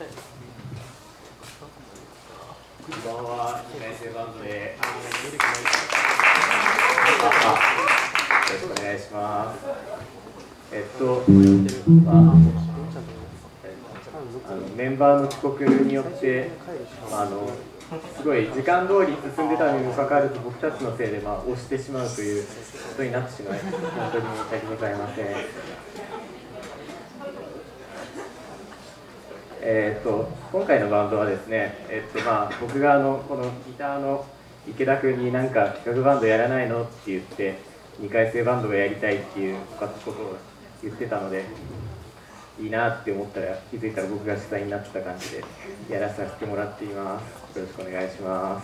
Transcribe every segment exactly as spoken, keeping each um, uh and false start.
こんばんは、にかいせいバンドで。よろしくお願いします。えっと、まあ、あのメンバーの遅刻によって、あのすごい時間通り進んでたにもかかわらず、僕たちのせいで、まあ、押してしまうということになってしまい、本当に申し訳ございません。えー、と今回のバンドはですね、えーとまあ、僕があのこのギターの池田君になんか企画バンドやらないのって言ってにかいせいバンドがやりたいっていうことを言ってたのでいいなって思ったら気づいたら僕が主催になってた感じでやらさせてもらっています。よろしくお願いします。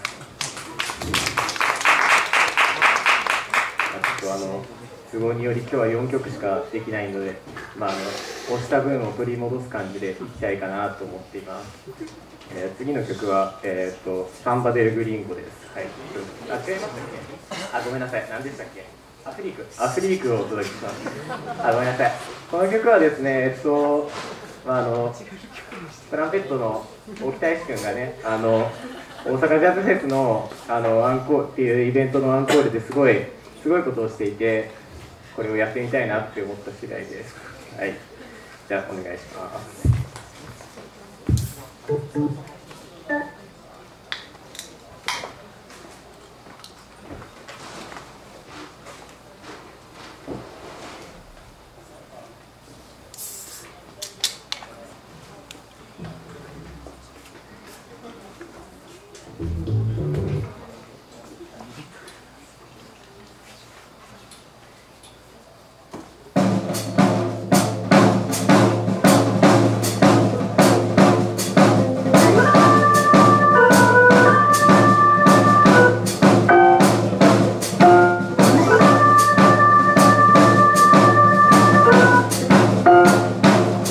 あとあの都合により今日はよんきょくしかできないので、まあ、あの押した分を取り戻す感じでいきたいかなと思っています。えー、次の曲は、えー、とサンバデルグリンゴです。はい、あ、違いましたっけ？あ、ごめんなさい。何でしたっけ？アフリーク。アフリークをお届けします。あ、ごめんなさい。この曲はですね、えっと、まあ、あのトランペットの沖大志君がね、あの大阪ジャズフェスのあのアンコールっていうイベントのアンコールですごいすごいことをしていて、これをやってみたいなって思った次第です。はい、じゃあお願いします。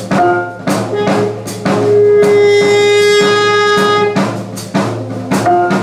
Thank you.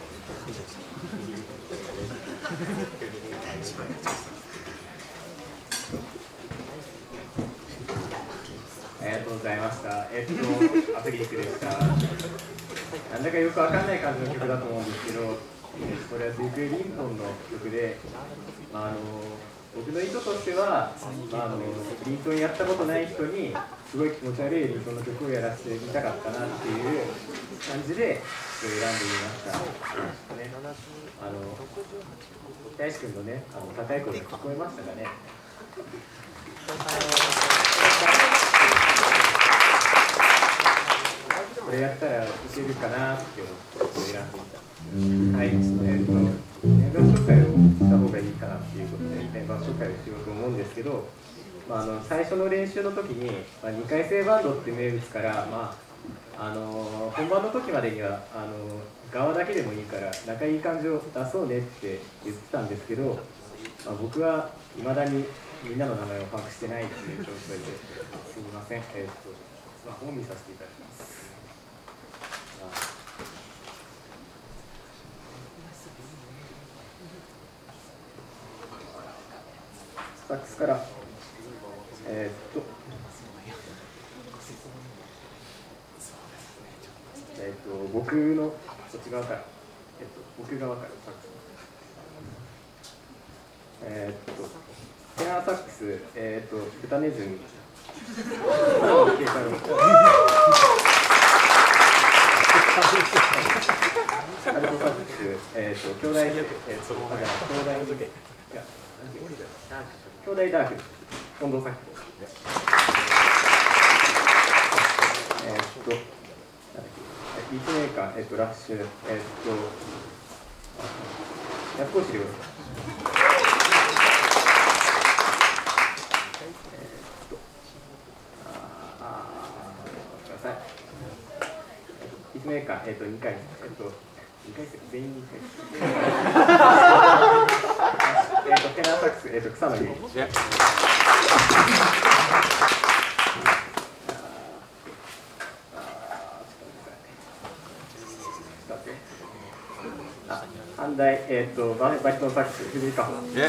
ありがとうございました。えっと、アプリックでした。なんだかよくわかんない感じの曲だと思うんですけど、えー、これはデューク・エリントンの曲で、まあ、あの僕の意図としては、まあ、あのリントンやったことない人にすごい気持ち悪いリントンの曲をやらせてみたかったなっていう感じで選んでみました。ね、あの大志くんのね、あの高い声が聞こえましたかね。これやったらいけるかなって思って選んでみた。はい、えーと、メンバー紹介をした方がいいかなっていうことで、メンバー紹介をしようと思うんですけど、まあ、あの最初の練習の時に、まあ、にかい生バンドって名物から、まあ、あの本番の時までにはあの側だけでもいいから仲いい感じを出そうねって言ってたんですけど、まあ、僕はいまだにみんなの名前を把握してないっていう状態ですみません。えーとスマホを見させていただきます。サックスから、えー、っと、えー、っと、僕のこっち側から、えー、っと、僕側からサックス。えー、っと、テナーサックス、えー、っと、豚ネズミ。アルトサックス、えー、っと、兄弟、えー、っと、だから兄弟、いや、兄弟ダーク、近藤サックス。えー、っと、ビートメーカー、えー、っと、ラッシュ、えー、っと、安越亮。ビートメーカー、えっと、にかい、えっと、にかい生、全員にかい生。えっと、テナーサックス、えっと、草野由美。反対、えっと、バリトンサックス、藤井香穂。じ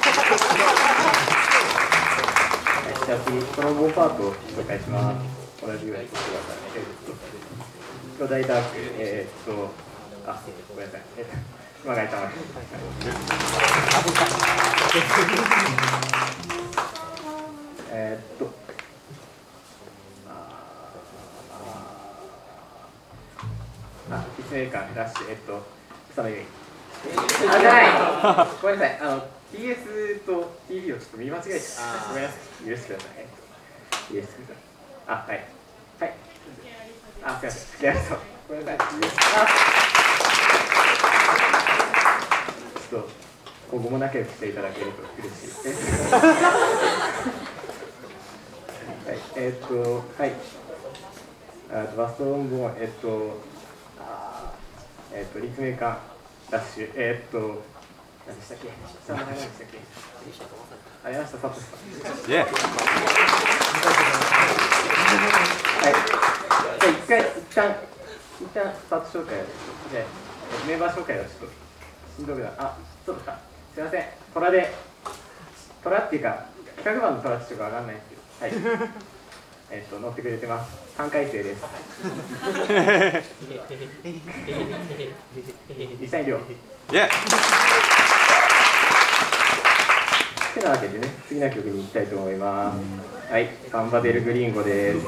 ゃあ次、トロンボーンパートを紹介します。同じようにしてください。兄弟ダーク、えー、っと、あ、ごめんなさい。えっと、熊谷玉木。えー、っと、あ、いちめいかん、ラッシュ、えっと、草野由美。あ、じゃない。ごめんなさい。あの、ティーエス と ティービー をちょっと見間違えて、ごめんなさい。許してください。ティーエス ください。あ、はい。はい。あ、すみません。やると。ごめんなさい。ちょっと、今後も仲良くしていただけると嬉しいです。はい。えー、っと、はい。あと、バストロンボーン、えー、っと、あえー、っと、立命館、ダッシュ、えー、っと、何でしたっけ？下の名前何でしたっけ？ありました、サトシさん。Yeah. はい。じゃあ、一回、一旦、一旦、スタート紹介を。で、メンバー紹介をちょっと、しんどくなる。あ、ちょっとか。すいません。虎で、虎っていうか、企画マンの虎ってちょっとわかんないですけど、はい。えっと、乗ってくれてます。さんかい生です。実際に量。Yeah. てなわけでね、次の曲に行きたいと思います。はい、サンバデルグリーンゴです。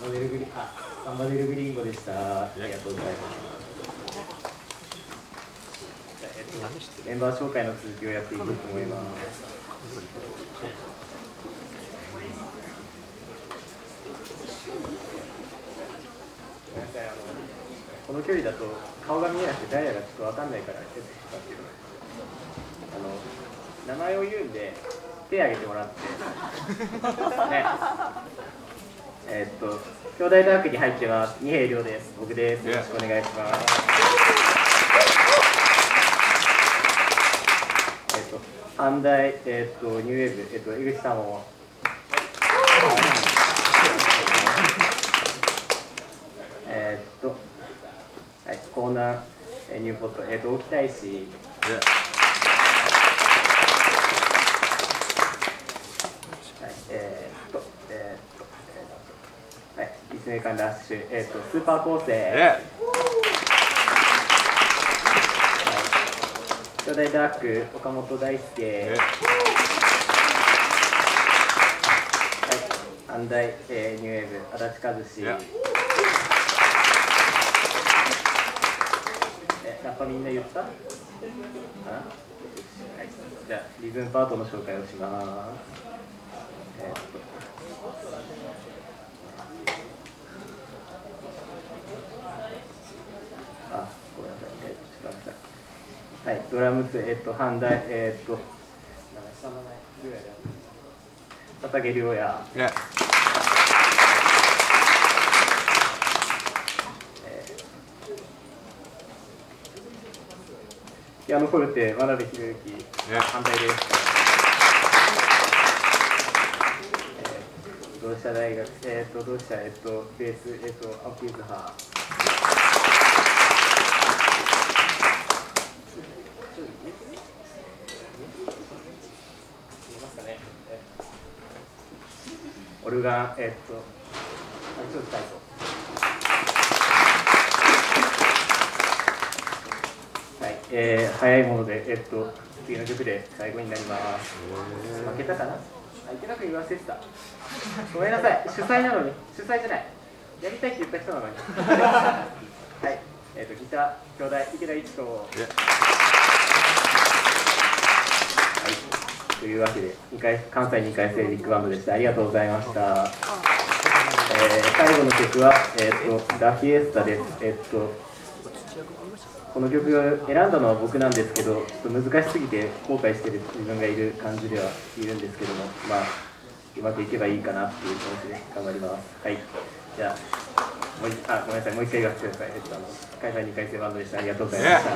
サンバデルグリあサンバデルグリンゴでした。ありがとうございます。えっと、メンバー紹介の続きをやっていこうと思います。この距離だと顔が見えなくて誰だかちょっと分かんないからちょっと使ってください。あの名前を言うんで手挙げてもらってねえっと兄弟ダークに入ってます二平亮です。僕です。よろしくお願いします。えっと阪大えっとニューウェーブえっと江口さんもえっとはい、コーナー、えー、ニューポット、えーと、沖大使、yeah. はい、えー、っと、えー、っと、えー、っと、はい、立命館ダッシュ、えー、っと、スーパー構成、yeah. はい、兄弟ダーク、岡本大輔、yeah. はい、阪大、えー、ニューウェーブ、足立和志、yeah.やっぱみんな言った？あ？はい、じゃあリズムパートの紹介をします。えー、っとあ、ごめんなさい、えー、ちょっと待ってください。はい、ドラムス、えー、っと阪大、えー、っと下の名前、りょうやだ。佐竹亮也。Yeah.ピアノフォルテ、真鍋宏之、反対です。えー、同志社大学、えっ、ー、と、同志社、えっ、ー、と、ベース、えっ、ー、と、青木柚葉。オルガン、えっ、ー、と、ちょっとタイト。えー、早いもので、えっと、次の曲で最後になります。負けたかな？あ、いけなく言わせてた。ごめんなさい、主催なのに、主催じゃない。やりたいって言った人なのに。はい、えっと、ギター、兄弟、池田一子。はい、というわけで、にかい関西にかい生ビッグバンドでした。ありがとうございました。えー、最後の曲は、えっと、ラフィエスタです。えっとこの曲を選んだのは僕なんですけど、ちょっと難しすぎて後悔している自分がいる感じではいるんですけども、まあ、うまくいけばいいかなっていう気持ちで頑張ります。はい。じゃあ、もう一あ、ごめんなさい、もう一回言わせてください。えっと、あの、開催にかい生バンドでした。ありがとうございました。